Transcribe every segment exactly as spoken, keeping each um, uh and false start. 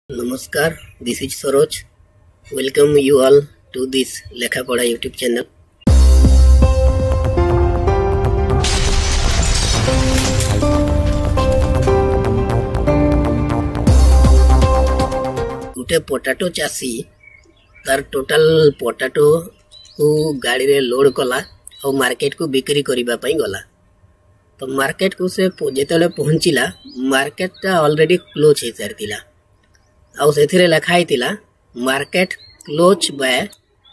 Namaskar, this is Saroj. Welcome you all to this Lekhapadha YouTube channel. गुटे potato चासी तार total potato को गाड़ी रे लोड कला और मार्केट को बिक्री करिबा पई गला। तो मार्केट को से जेतले पहुंचिला मार्केट ता ऑलरेडी क्लोज हे सारतिला आउ सेथिरे लिखाई थिला market close by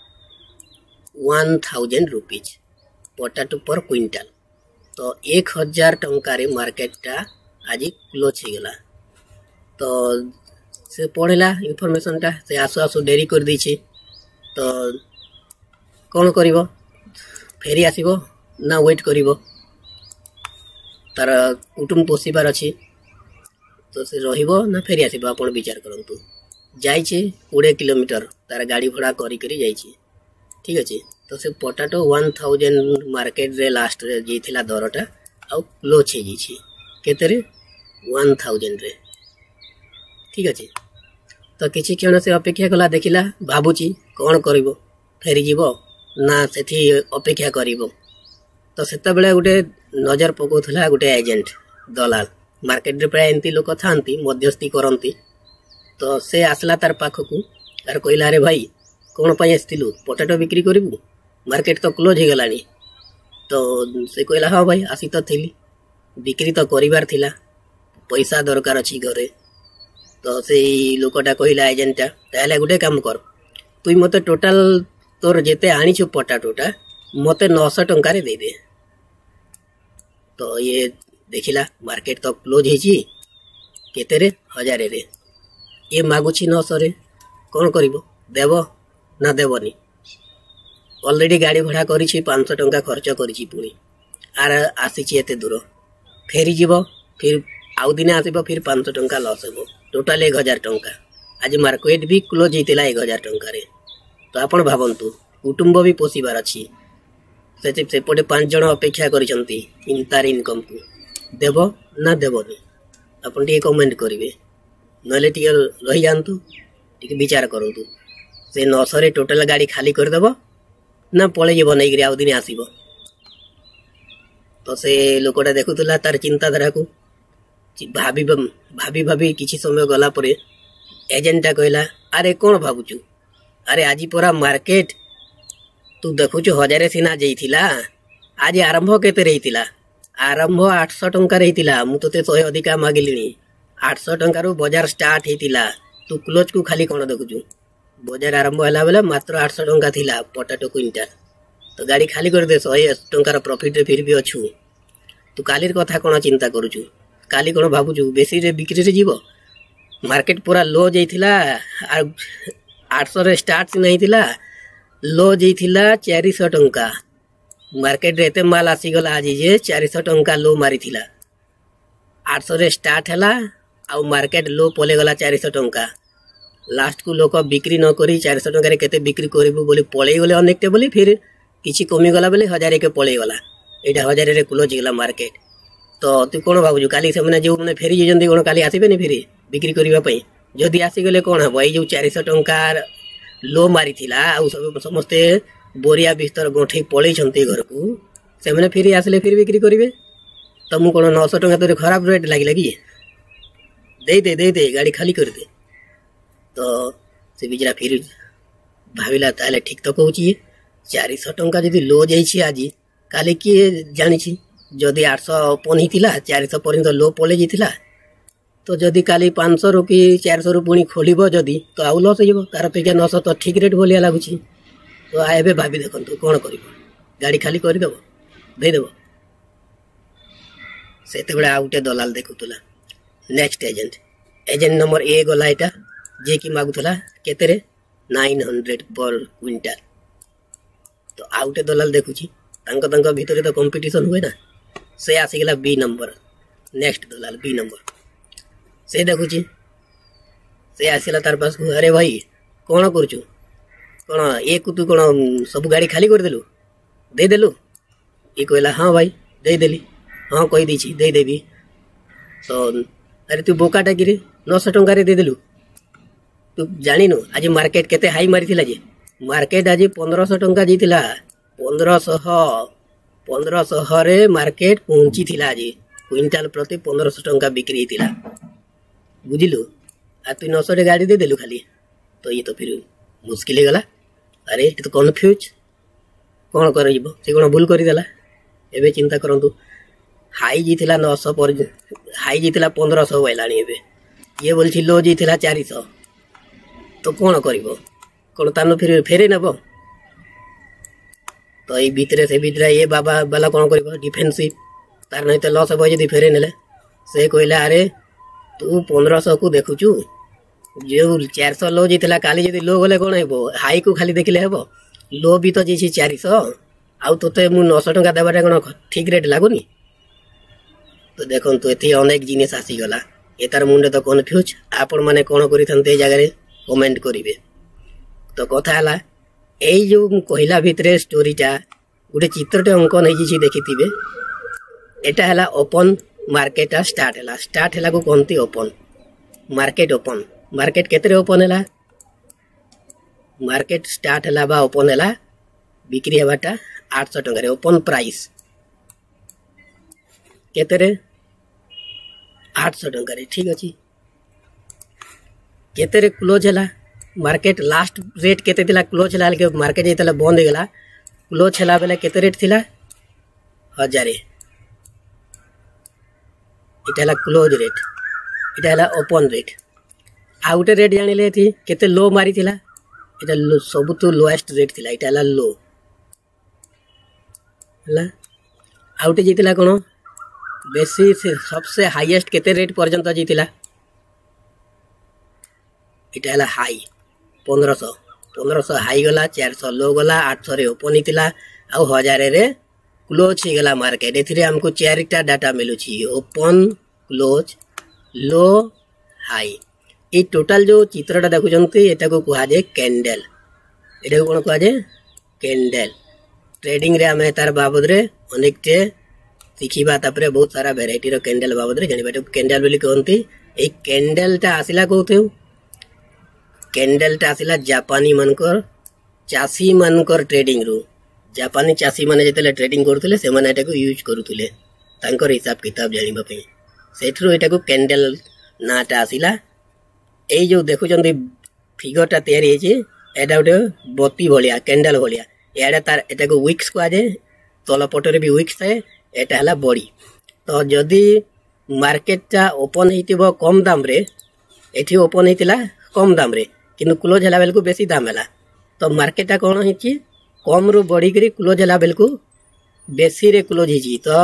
one thousand rupees potato per quintal. तो एक हजार टंका रे मार्केट ता आज क्लोज हे गला। तो से पढ़ला इनफॉरमेशन ता से आसु आसु डेरी कर दी। तो कौन करिवो फेरी आसीबो ना वेट करिवो तार कुटुम पोषिबार अछि। तो से रहिबो ना फेरी आसीबो आपण विचार करंतु। जाइछे बीस किलोमीटर तार गाड़ी भाड़ा करी करी जाइछे, ठीक अछि। तो से पोटाटो वन थाउजेंड मार्केट रे लास्ट रे जेथिला दरटा आ क्लोज हे जिछि केते रे वन थाउजेंड रे, ठीक अछि। तो किछि क्षण से अपेक्षा कला देखिला भाबुची कोन करिवो फेरी जीवो ना सेठी अपेक्षा करिवो। तो सेता बेले गुटे नजर पकोथला गुटे एजेंट दलाल मार्केट रे प्राय एंती लोक थांती मध्यस्थी करंती। तो से आसला तार पाखकू तार कहला रे भाई कोन पय आस्तिलु पोटाटो बिक्री करिवु मार्केट तो क्लोज हे गलानी। तो से कहला हां भाई आसी तो थिली बिक्री तो करिवार थिला पैसा दरकार अछि घरे। तो से लोकटा कहला एजेंटा ताले गुटे काम कर तुई मते टोटल तोर जेते आनिछु पोटाटोटा मते नौ सौ टंका रे दे दे। तो ये देखिला मार्केट तो क्लोज हेची केते रे हजार रे ये मागुची नौ सौ रे कोन करिवो देबो ना देबोनी। ऑलरेडी गाड़ी भाड़ा करिछि पाँच सौ टंका खर्च करिछि पुनी आर आसीछि एते दूर फेरी जीवो फिर आउ दिने आसीबो फिर पाँच सौ टंका लॉस हेबो टोटल एक हजार टंका। आज मार्केट भी क्लोज हेतिला एक हजार टंका रे। तो आपण भाबंतु कुटुंब भी पोषिबार अछि से सेपटे पांच जण अपेक्षा करिसंती तार इनकम को देबो ना देबोनी आपण टिके कमेंट करिवे नले टिके रहि जानतु टिके विचार करंतु। से नौ सौ रे टोटल गाड़ी खाली कर देबो ना पळे जेबो नै गिरी आउ दिन आसीबो। तो से लोकटा देखुतला तार चिंता धारा को भाबी भाबी भाबी किछि समय गला परे एजेंटा कहला अरे कोन भाबुचु अरे आज पूरा मार्केट तू देखुचु हजारे सिना जेइथिला आज आरंभ केते रहितिला आरंभ आठ सौ टंका रहितिला मु तते सौ अधिका मागिलिनी आठ सौ टंका रो बाजार स्टार्ट हेतिला तू क्लोज को खाली कोन देखुचु बाजार आरंभ होला बेले मात्र आठ सौ टंका थिला पोटाटो क्विंटल। तो गाड़ी खाली कर दे सौ टंका रो प्रॉफिट रे फिर भी अछु तू कालीर कथा कोन चिंता करूचु काली कोन भाबुचु बेसी रे बिक्री रे जीवो मार्केट पूरा लो जेइथिला आठ सौ रे स्टार्ट नहीं थिला लो जेइथिला चार सौ टंका मार्केट रे एते माल आसी गला आज जे चार सौ टंका लो मारी थिला आठ सौ रे स्टार्ट हैला आ मार्केट लो पले गला चार सौ टंका लास्ट को लोक बिक्री न करी चार सौ टंका रे केते बिक्री करिबु बोली पळे गले अनेकटे बोली फिर किछि कमी गला बोली हजार के पळे गला एटा हजार रे क्लोज गला मार्केट। तो तू कोन भाबुजु काली से माने जो माने फेरी जेजंदी कोन काली आसीबे नि फेरी बिक्री करिबा पई जदी आसी गले कोन हबो ए जो चार सौ टंका लो मारी थिला आ सब समस्ते बोरिया बिस्तर गोठे पळै छंती घर को से माने फेरी आसले फिर बिक्री करिवे। तो मु कोन नौ सौ टंका तोरे खराब रेट लागि लागि दे दे दे दे गाड़ी खाली कर दे। तो से बिजरा फिर भाविला ताले ठीक तो कहूची चार सौ टंका जदी लो जाइछि आज काले की जानि छी जदी आठ सौ पनी थिला चार सौ पर्यंत लो पळे जिथिला तो जदी काली पाँच सौ रुपी चार सौ रुपी खोलिबो जदी तो आउ लॉस हेबो तार पे नौ सौ तो ठीक रेट बोलिया लागुची। तो आबे भाबी देखंतु कोन करिवो गाड़ी खाली कर देबो दे देबो सेते बेला आउटे दलाल देखुतला next agent agent number A गला एटा जे की मागुतला केते रे नौ सौ पर क्विंटल। तो आउटे दलाल देखुची तांक तांक भीतर तो कंपटीशन हुए ना से आसी गला बी नंबर नेक्स्ट दलाल बी नंबर से देखुची से आसीला तार पास अरे भाई कोन करचु कोन एक तू कोन सब गाड़ी खाली कर देलु दे देलु ए कहला हां भाई दे देली हां कहि दीची दे देबी। तो अरे तू बोकाटा गिरे नौ सौ टंका रे दे देलु तू जानिनु आज मार्केट केते हाई मारी थिला जे मार्केट आज पंद्रह सौ टंका जीतिला पंद्रह सौ पंद्रह सौ रे मार्केट पहुंची थिला आज क्विंटाल प्रति पंद्रह सौ टंका बिक्री थिला बुझिलु आ तू नौ सौ रे गाड़ी दे देलु खाली तो ये तो फिर मुश्किल गला अरे तो कन्फ्यूज कौन कर से कौन भूल करदेला एवं चिंता करतु हाई जीतिला नौ सौ पर हाई जीतिला पंद्रह सौ बैलानी एवं ये बोलছি लो जीतिला चार सौ तो कौन कर कौन तान फिर फेरे नब तो ये भितर से भितर ये बाबा बाला कौन कर डिफेन्सिव तार नहीं तो लस हम जी फेरे ने से कहला अरे तू पंद्रह सौ को देखुचु जो चार सौ लो जीतिला काली जदि लो गले कौन हे हाई को खाली देखले हे लो भी तो जी चार सौ आउ तो मु नौ सौ टका देवाटा कौन ठीक रेट लगुनि तो देखो ये अनेक जिनिस आसीगला ये तार मुंडे तो कन्फ्यूज आपण मैंने कौन करते जगह कमेंट करेंगे तो कथा है यही जो कहला भितर स्टोरीटा गोटे चित्रटे अंकन हो देखिथे एटा है ओपन मार्केट स्टार्ट है स्टार्ट है को कहती ओपन मार्केट ओपन मार्केट केते ओपन है मार्केट स्टार्ट है बा ओपन है बिक्री हवाटा आठ सौ टकर ओपन प्राइस केते आठ सौ टकर ठीक अच्छे केते क्लोज है मार्केट लास्ट रेट केते थिला क्लोज है मार्केट जो बंद होगा क्लोज है बेले केते रेट थिला हजार इटा क्लोज रेट इटा ओपन रेट आउ गोटे रेट जानिले थी केते लो मारी थिला इटा सब तो लोएस्ट रेट थिला इटा लो है आउ गोटे जीतिला कौन बेसी सबसे हाईएस्ट केते रेट पर्यंत जीतिला इटा है हाई पंद्रह सौ पंद्रह सौ हाई गला चार सौ लो गला आठ सौ ओपन होता आउ हजार रे क्लोज हो गला मार्केट ए आमको चारिटा डाटा मिलूची ओपन क्लोज लो हाई ये टोटाल जो चित्रटा देखुं यहाँ को कहुए कैंडल ये कौन कहुए कैंडल ट्रेडिंग रे आम तार बाबद रे अनेकटे शिखा तापर बहुत सारा भेराइटी रो कैंडल बाबद रे जानिबा कैंडल बोली कहती ये कैंडलटा आसिला कौथु कैंडलटा आसिला जापानी मानकर चाषी मानकर ट्रेडिंग रू जापानी चाषी माने जेतेले ट्रेडिंग करथुले से माने एटाको यूज करूथुले तांकर हिसाब किताब जानिबा पई सेठरो एटाको कैंडल नाटा आसिला ए जो देखुचंदी फिगरटा तैयारी हेची एटा गोटे बत्ती भलिया कैंडल भलिया याडे तार एटा को विक्स को आजे तल पटरे भी विक्स थाए एटा हला बॉडी तो जदि मार्केटटा ओपन हेतिबो कम दाम रे एठी ओपन हेतिला कम दाम रे किंतु क्लोज हला बेल को बेसी दाम हला तो मार्केटटा कोन हेची कम रो बॉडी करी क्लोज हला बेल को बेसी रे क्लोज हेची तो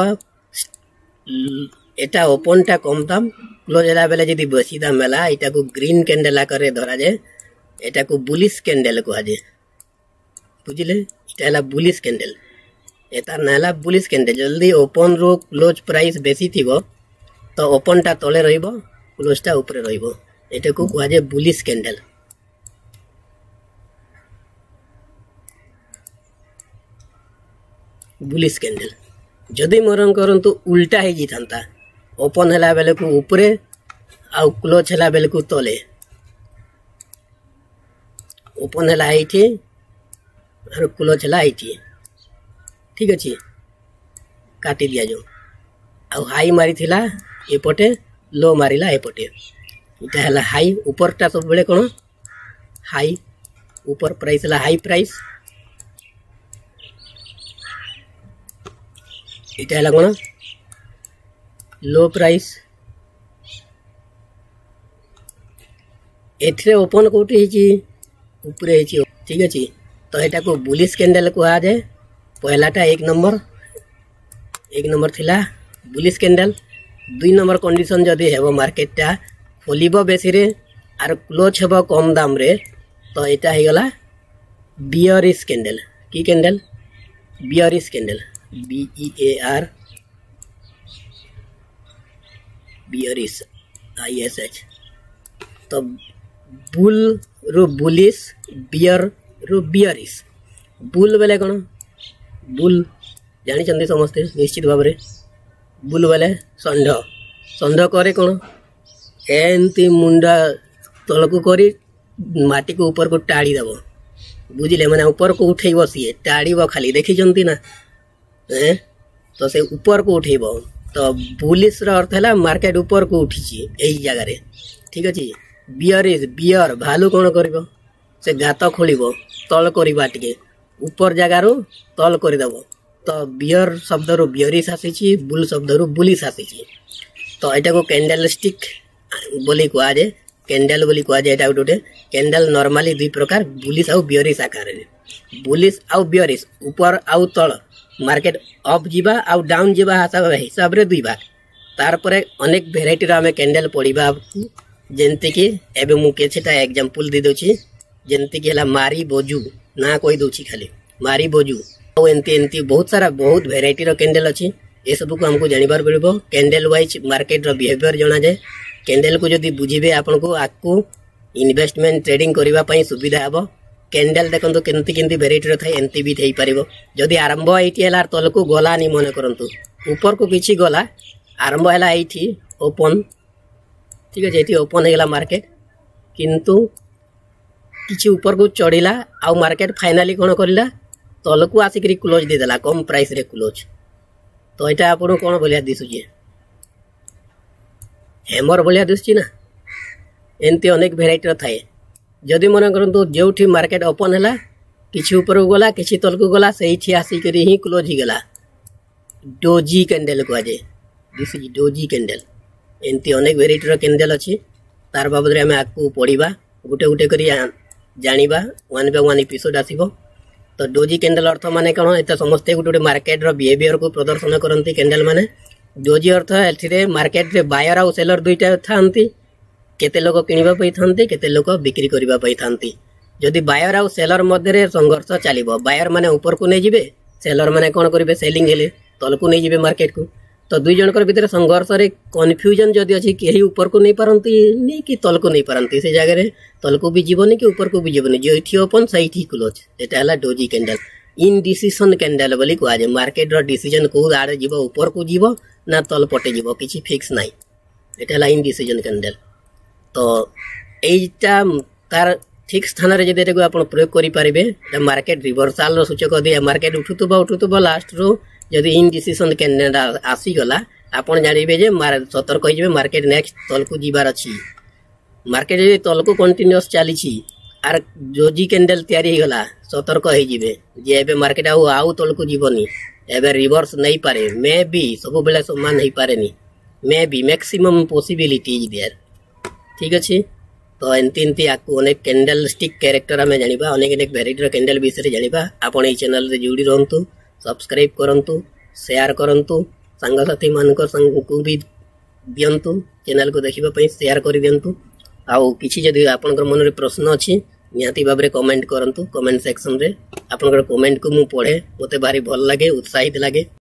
एटा ओपनटा कम दाम क्लोज हला बेले जदि बेसी दाम हला एटा को ग्रीन कैंडल आकर धरा जाए एटा को बुलिश कैंडल को आजे बुझिले इटा बुलिश कैंडल एता नाला बुलिश कैंडल जल्दी ओपन रो क्लोज प्राइस बेसी थिबो तो ओपन टा तले रहिबो क्लोज टा ऊपर रहिबो एटा को कहुए बुलिश कैंडल बुलिश कैंडल जदि मरन करंतु उल्टा हे जिथांता ओपन हला बेले को ऊपरे आ क्लोज हला बेले को तले ओपन हला आइठी और क्लोज हला आइठी ठीक अच्छे काटी दिया जो आउ हाई मारी थिला एपटे लो मारिला एपटे इटा हला हाई ऊपरटा सब बेले कोन हाई ऊपर प्राइस हला हाई प्राइस इटा हला कोन लो प्राइस एथरे ओपन कोठी हेची ऊपरे हेची ठीक अच्छे तो एटा को बुलिश कैंडल कहा जाए पहलाटा एक नंबर एक नंबर थिला बुलिश कैंडल दुई नंबर कंडीशन जदि हेबो मार्केटटा खोलिबो बेसी रे आर क्लोज हेबो कम दाम रे तो एटा हे गला बियरिश कैंडल की candle bearish candle B E A R bearish I S H तो बुल रो बुलिश बियर रो बियरिश बुल बेले कौन बुल जानी समस्ते निश्चित भाव में बुल बेले षंढ षंढ करे कौन एमती मुंडा तलकू करी माटी को ऊपर को टाड़ी दब बुझिले माने ऊपर को उठेब सी टाड़ब खाली देखी ना ए तो से ऊपर को उठेब तो बुलिश अर्थ है मार्केट ऊपर को उठी यही जगार ठीक अच्छे बियर इज बियर भालू कौन कर से गात खोल तल करवा टे ऊपर जगार तल करदेव तो बियर शब्द रू बियरिश आसी बुल शब्द रू बुलिश आसी तो यहाँ को कैंडल स्टिक बोली कहुए कैंडल बोली कहुए गोटे कैंडल नॉर्मली दुई प्रकार बुलिश आउ बियरिश आकार बुलिश आउ बियरिश ऊपर आउ तल मार्केट अप जीवा आउ डाउन जीवा हिसाब रे दुई भाग तार पर अनेक भेराइटी आम कैंडल पढ़ा जेमती कि एबे मु केछटा एग्जांपल दे दोछि जेमती कि हला मारी बोजू ना कोई दोछि खाली मारी बोजू और एंती एंती बहुत सारा बहुत भेराइटी रो कैंडल अछि ए सब को हमको जानिबार पड़िबो कैंडल वाइज मार्केट रो बिहेवियर जणा जाय कैंडल को जदी बुझिबे आपन को आकु इन्वेस्टमेंट ट्रेडिंग करिबा पई सुविधा हबो कैंडल देखंतु केंती केंती भेराइटी रो थाय एंती भी थई परिबो जदी आरंभ एठी हला तल को गला नि मन करंतु ऊपर को किछि गला आरंभ हला एठी ओपन ठीक है ये ओपन होगा मार्केट किंतु किसी ऊपर को चढ़ला आउ मार्केट फाइनाली कौन करला तल को आसिक क्लोज देदेला कम प्राइस रे क्लोज तो यहाँ आपको कौन भाया दिशुचे हेमर भाया दिशुची ना एमती अनेक भेराइटी थाए जदि मन करूँ जो मार्केट ओपन है किसी ऊपर को गला किसी तल को गला से आसिक ही क्लोज ही गला डोजी कैंडल कहुए दिशुची डोजी कैंडल एमती अनेक भेराइटी कैंडल अच्छी तार बाबद आम आपको पढ़ा गोटे गोटे कर जाना वन बाय वन एपिसोड आसो तो डोजी कैंडल अर्थ माने कौन ये समस्ते गोटे गोटे मार्केट बिहेवियर को प्रदर्शन करती कैंडल माने डोजी अर्थ ए मार्केट रे बायर आउ सेलर दुईटा था केते लोक किणवा था केते लोक बिक्री करने था जदि बायर आउ सेलर मध्य संघर्ष चलो बायर माने ऊपर को नहीं जाए सेलर माने कौन करेंगे सेलिंग हेले तल को नहीं जाए मार्केट को तो दुई जनकर भितर संघर्ष रे कन्फ्यूजन जदि अच्छी कहीं ऊपर को नहीं पारती कि तल को नहीं पारती से जगह तल को भी जीवनी कि ऊपर को भी जीवनी जो ओपन सही क्लोज यहाँ है डोजी कैंडल इनडिसीजन कैंडल बोली कहुए मार्केट रो डिसीजन कौ आड़े जीव ऊपर को जीव ना तल पटे जीव किसी फिक्स ना यहाँ है इनडिसीजन कैंडल तो यहीटा तार ठीक स्थान में जब आप प्रयोग करेंगे मार्केट रिवर्साल सूचक दिए मार्केट उठुब उठुब लास्ट रो जदि इनडिसीजन कैंडल आसीगला आपन जानबे जे सतर्क हो मार्केट नेक्स्ट तल को जीवार अच्छी मार्केट जो तल को कंटिन्यूअस चली आर जोजी कैंडल तैयारी गला सतर्क हो जे एबे मार्केट आउ आउ तल को जीवनी एबे रिवर्स नहीं पारे मे बी सब बेले समान नहीं पारे नी maybe maximum possibility is there ठीक अच्छे तो एमती एमती आपको अनेक कैंडल स्टिक कैरेक्टर आम जाना अनेक अनेक भेराइटी कैंडल विषय जाना आपन ये चैनल रे जोड़ी रहतु सब्सक्राइब करंतु शेयर करंतु सांगसाथी मान को भी दिंतु चैनल को देखा शेयर कर दिंतु आउ किसी जदि आपन मन में प्रश्न अच्छी निहाती भाव में कमेंट करंतु कमेंट सेक्शन रे आपन कमेंट को मु पढ़े मते भारी भल लगे उत्साहित लगे।